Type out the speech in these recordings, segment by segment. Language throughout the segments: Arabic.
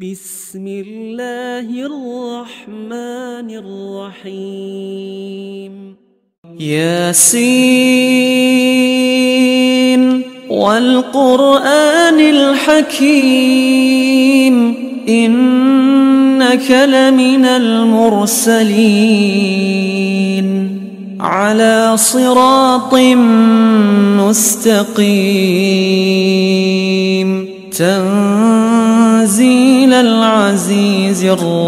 بسم الله الرحمن الرحيم ياسين والقرآن الحكيم إنك لمن المرسلين على صراط مستقيم تنزيل العزيز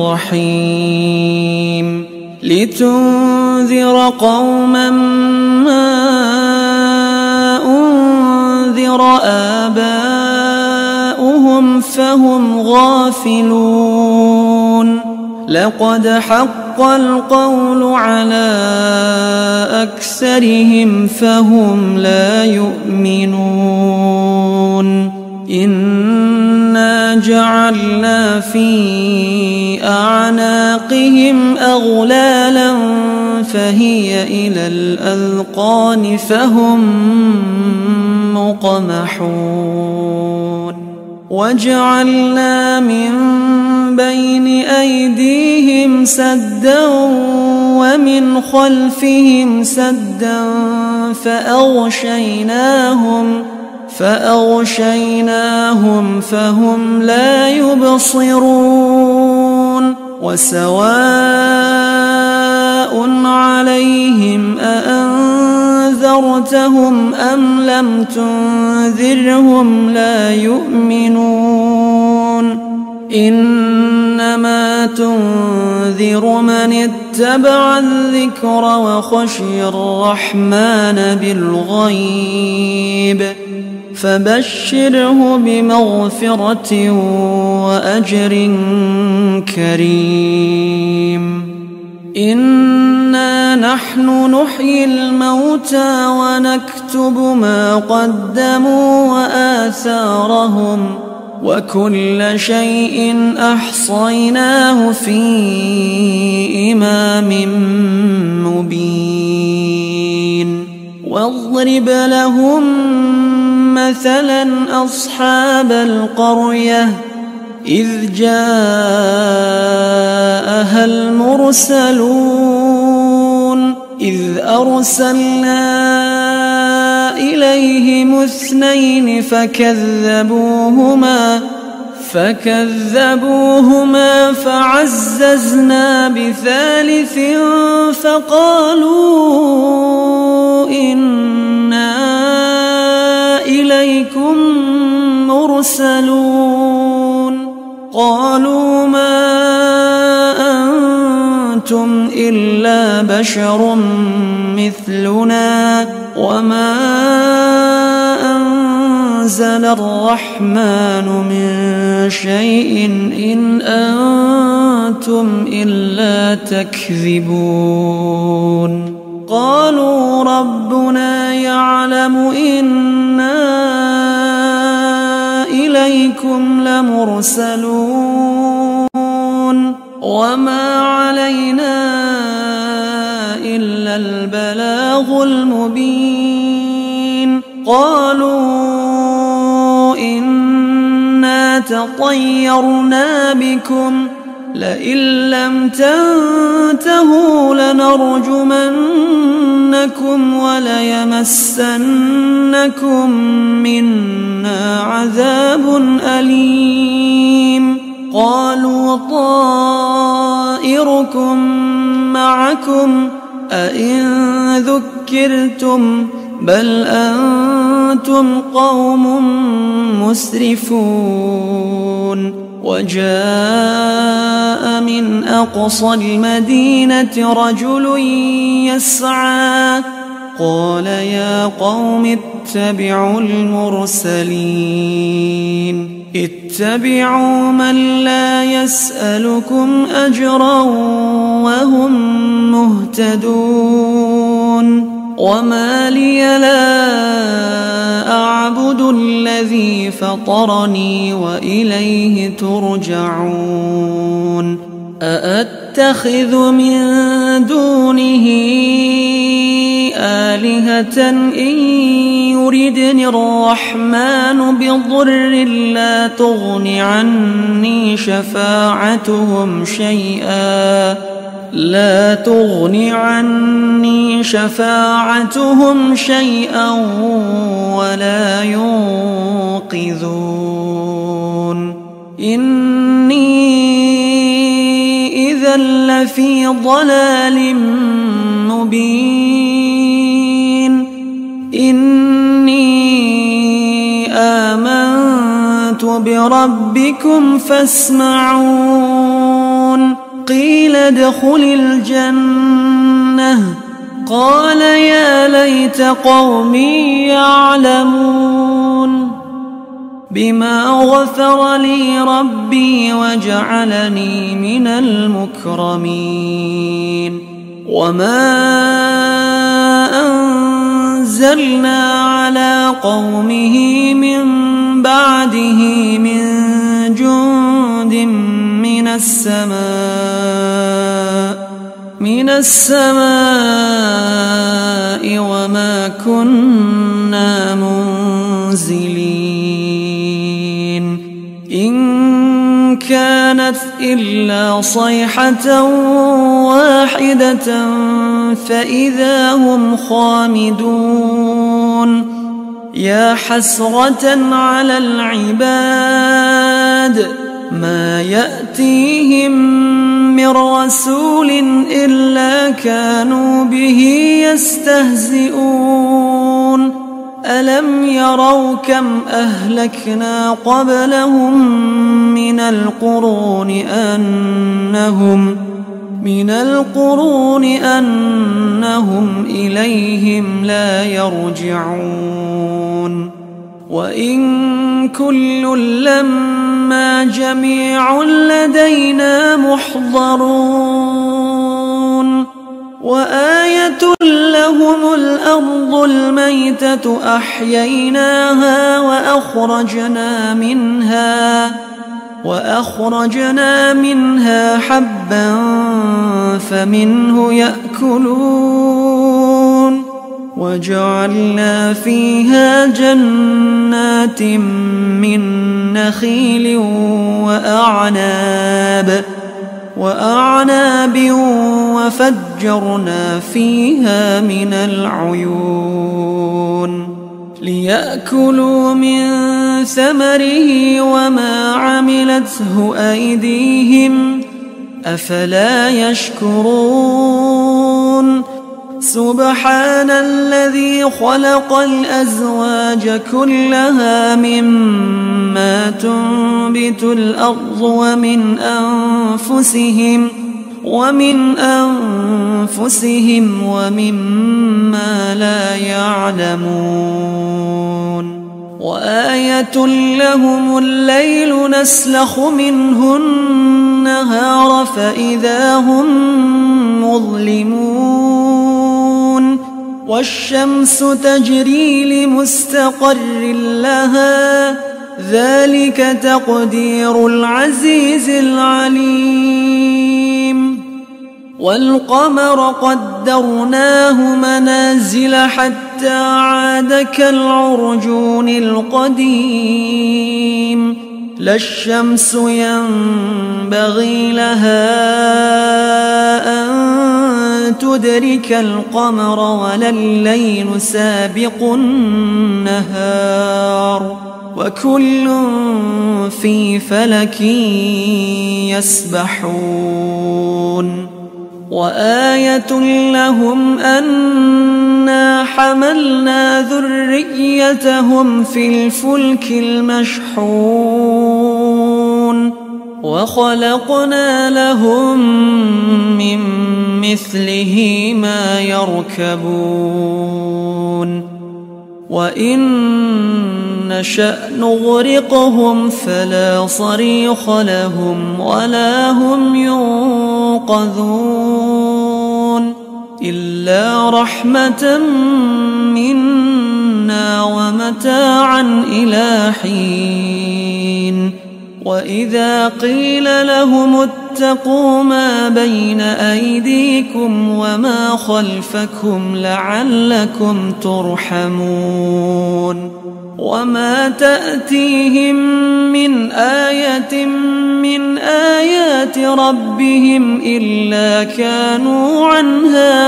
الرحيم لتنذر قوما ما أنذر آباؤهم فهم غافلون لقد حق القول على أكثرهم فهم لا يؤمنون إنا جعلنا في أعناقهم أغلالا فهي إلى الأذقان فهم مقمحون وجعلنا من بين أيديهم سدا ومن خلفهم سدا فأغشيناهم فهم لا يبصرون وسواء عليهم أأنذرتهم أم لم تنذرهم لا يؤمنون إنما تنذر من اتبع الذكر وخشي الرحمن بالغيب فبشره بمغفرة وأجر كريم إنا نحن نحيي الموتى ونكتب ما قدموا وآثارهم وكل شيء أحصيناه في إمام مبين واضرب لهم مثلا أصحاب القرية إذ جاءها المرسلون إذ أرسلنا إليهم اثنين فكذبوهما فعززنا بثالث فقالوا إنا إليكم مرسلون قالوا ما أنتم إلا بشر مثلنا وما أنزل الرحمن من شيء إن أنتم إلا تكذبون قالوا ربنا يعلم إنا إليكم لمرسلون وما علينا إلا البلاغ المبين قالوا إنا تطيرنا بكم لئن لم تنتهوا لنرجمنكم وليمسنكم منا عذاب أليم قالوا طائركم معكم أئن ذكرتم بل أنتم قوم مسرفون وجاء من أقصى المدينة رجل يسعى قال يا قوم اتبعوا المرسلين اتبعوا من لا يسألكم أجرا وهم مهتدون وما لي لا أعبد الذي فطرني وإليه ترجعون أأتخذ من دونه آلهة إن يردني الرحمن بضر لا تغن عني شفاعتهم شيئا ولا ينقذون إني إذا لفي ضلال مبين إني آمنت بربكم فاسمعون قيل ادخل الجنة قال يا ليت قومي يعلمون بما غفر لي ربي وجعلني من المكرمين وما أنزلنا على قومه من بعده من جند من السماء وما كنا منزلين إن كانت إلا صيحة واحدة فإذا هم خامدون يا حسرة على العباد ما يأتيهم من رسول إلا كانوا به يستهزئون ألم يروا كم أهلكنا قبلهم من القرون أنهم إليهم لا يرجعون وإن كل لما جميع لدينا محضرون وآية لهم الأرض الميتة أحييناها وأخرجنا منها حبا فمنه يأكلون وجعلنا فيها جنات من نخيل وأعناب وفجرنا فيها من العيون ليأكلوا من ثمره وما عملته أيديهم أفلا يشكرون سبحان الذي خلق الأزواج كلها مما تنبت الأرض ومن أنفسهم ومما لا يعلمون وآية لهم الليل نسلخ منه النهار فإذا هم مظلمون والشمس تجري لمستقر لها ذلك تقدير العزيز العليم والقمر قدرناه منازل حتى عاد كالعرجون القديم لا الشمس ينبغي لها أن تدرك القمر ولا الليل سابق النهار وكل في فلك يسبحون وآية لهم أنا حملنا ذريتهم في الفلك المشحون وخلقنا لهم من مثله ما يركبون وإن نشأ نغرقهم فلا صريخ لهم ولا هم ينقذون إلا رحمة منا ومتاعا إلى حين وإذا قيل لهم اتقوا ما بين أيديكم وما خلفكم لعلكم ترحمون وما تأتيهم من آية من آيات ربهم إلا كانوا عنها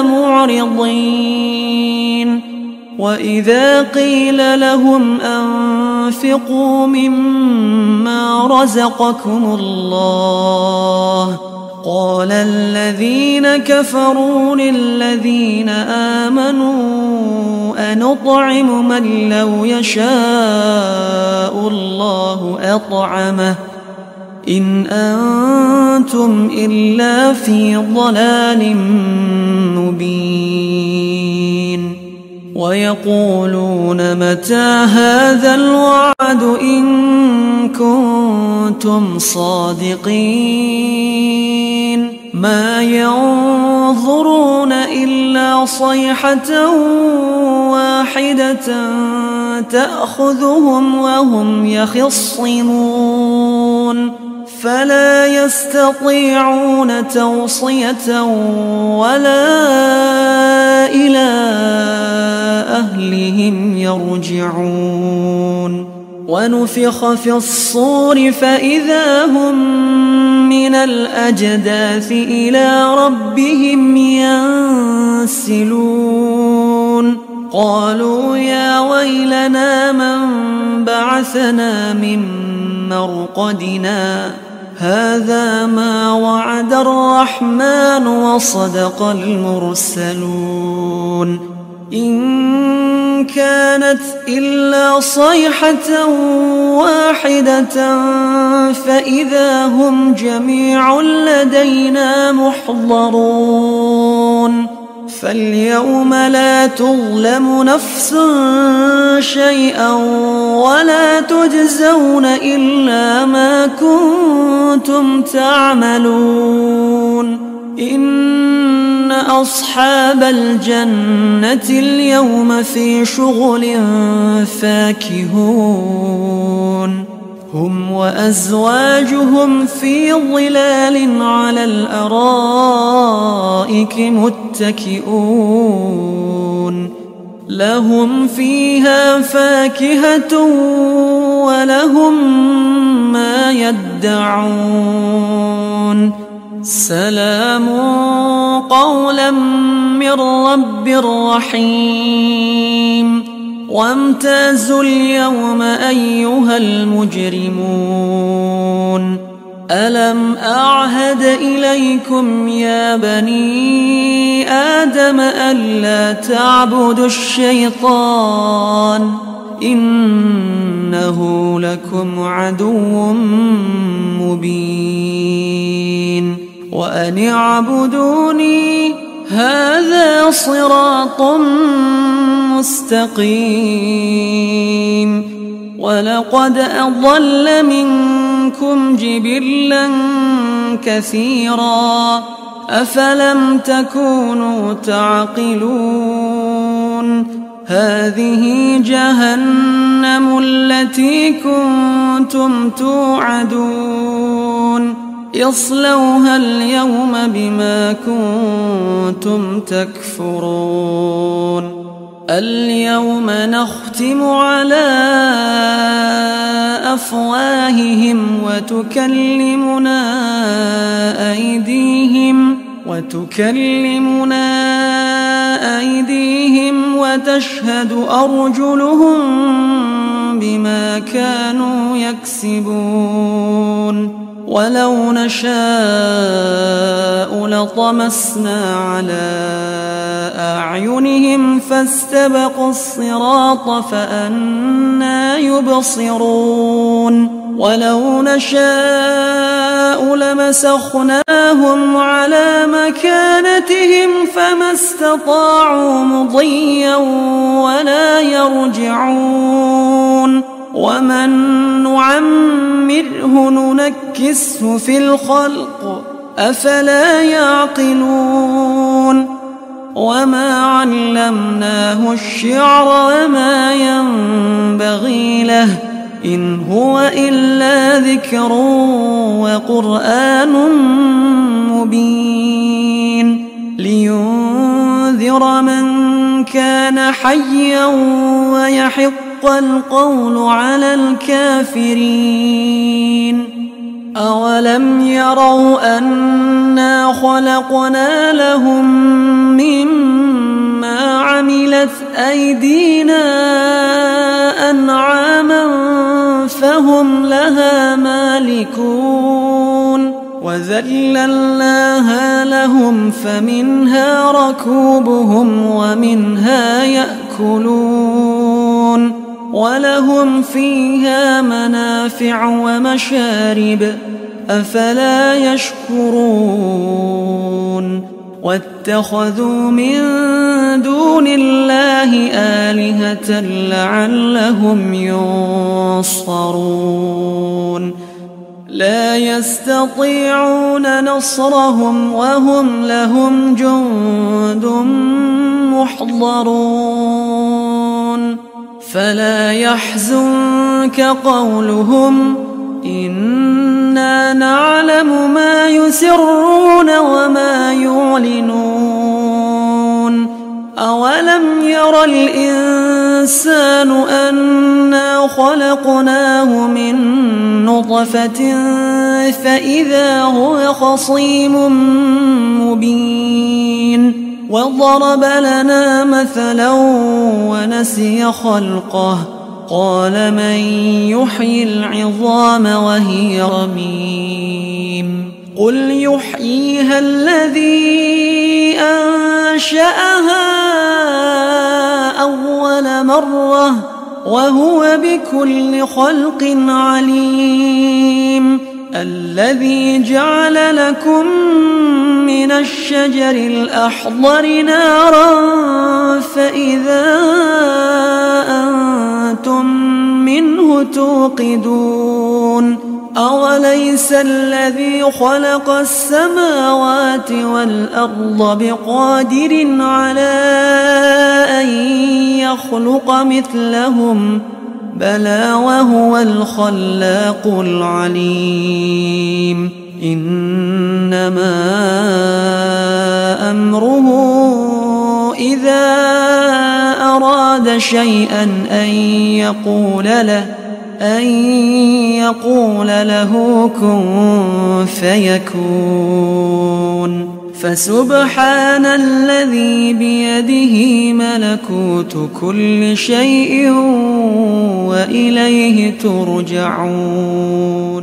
معرضين وإذا قيل لهم أنفقوا مما رزقكم الله قال الذين كفروا للذين آمنوا أنطعم من لو يشاء الله أطعمه إن أنتم إلا في ضلال مبين ويقولون متى هذا الوعد إن كنتم صادقين ما ينظرون إلا صيحة واحدة تأخذهم وهم يخصمون فلا يستطيعون توصية ولا إلى أهلهم يرجعون ونفخ في الصور فإذا هم من الأجداث إلى ربهم ينسلون قالوا يا ويلنا من بعثنا من مرقدنا هذا ما وعد الرحمن وصدق المرسلون إن كانت إلا صيحة واحدة فإذا هم جميع لدينا محضرون فاليوم لا تظلم نفس شيئا ولا تجزون إلا ما كنتم تعملون إن أصحاب الجنة اليوم في شغل فاكهون هم وأزواجهم في ظلال على الأرائك متكئون لهم فيها فاكهة ولهم ما يدعون سلام قولا من رب رحيم وامتازوا اليوم أيها المجرمون ألم أعهد إليكم يا بني آدم ألا تعبدوا الشيطان إنه لكم عدو مبين وأن اعبدوني هذا صراط مستقيم ولقد أضل منكم جبلا كثيرا أفلم تكونوا تعقلون هذه جهنم التي كنتم توعدون اصلوها اليوم بما كنتم تكفرون اليوم نختم على أفواههم وتكلمنا أيديهم وتشهد أرجلهم بما كانوا يكسبون ولو نشاء لطمسنا على أعينهم فاستبقوا الصراط فأنى يبصرون ولو نشاء لمسخناهم على مكانتهم فما استطاعوا مضيا ولا يرجعون ومن نعمره ننكسه في الخلق أفلا يعقلون وما علمناه الشعر وما ينبغي له إن هو إلا ذكر وقرآن مبين لينذر من كان حيا ويحق القول على الكافرين أولم يروا أنا خلقنا لهم مما عملت أيدينا أنعاما فهم لها مالكون وذللناها لهم فمنها ركوبهم ومنها يأكلون ولهم فيها منافع ومشارب أفلا يشكرون واتخذوا من دون الله آلهة لعلهم ينصرون لا يستطيعون نصرهم وهم لهم جند محضرون فلا يحزنك قولهم إنا نعلم ما يسرون وما يعلنون أولم ير الإنسان أنا خلقناه من نطفة فإذا هو خصيم مبين وضرب لنا مثلا ونسي خلقه قال من يحيي العظام وهي رميم قل يحييها الذي أنشأها أول مرة وهو بكل خلق عليم الذي جعل لكم من الشجر الأخضر نارا فإذا أنتم منه توقدون أوليس الذي خلق السماوات والأرض بقادر على أن يخلق مثلهم بلى وهو الخلاق العليم إنما أمره إذا أراد شيئا أن يقول له كن فيكون فسبحان الذي بيده ملكوت كل شيء وإليه ترجعون